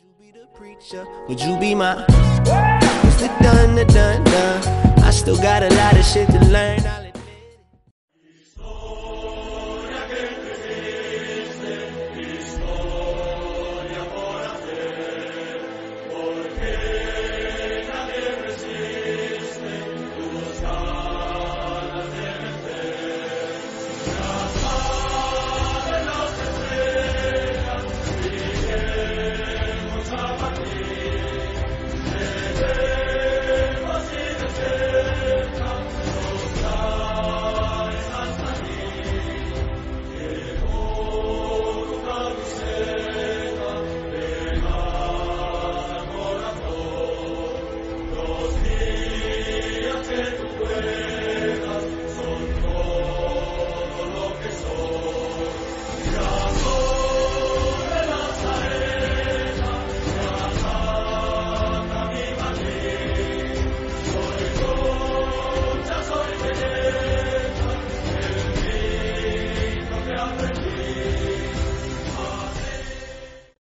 Would you be my? It's the done, I still got a lot of shit to learn.